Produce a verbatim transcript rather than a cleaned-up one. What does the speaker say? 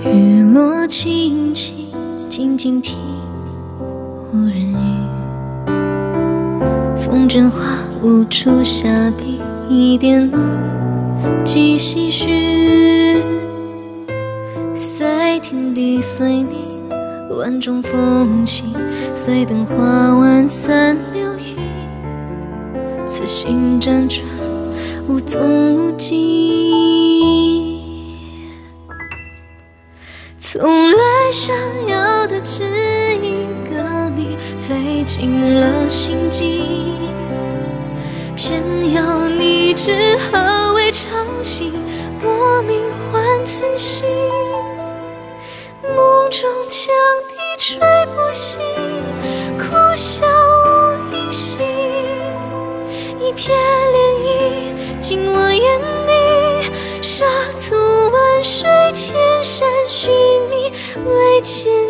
雨落轻轻，静静听无人语。风筝花无处下笔，一点露几唏嘘。赛天地随你，万种风情，随灯花晚散流云。此心辗转，无踪无迹。从来想要的只一个你，费尽了心机，偏要你只好为长情，搏命换寸心。梦中羌笛吹不醒，苦笑无音信。一瞥涟漪进我眼底，沙土万水千山寻觅，为见